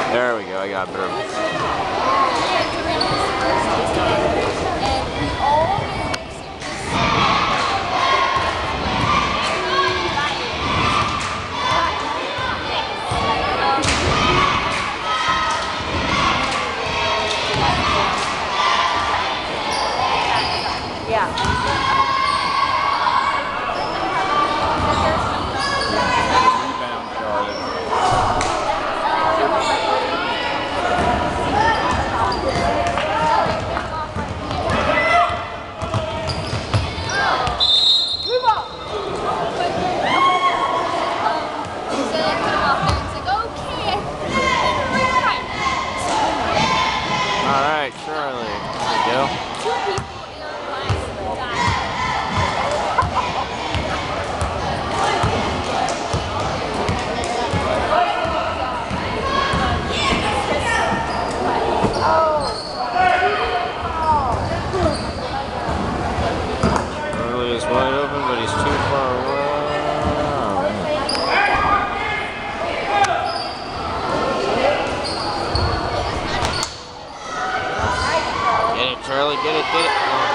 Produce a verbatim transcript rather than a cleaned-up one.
There we go, I got better. Yeah. Alright, Charlie. There we go. Charlie is wide open, but he's too far away. Get it, Charlie, get it, get it.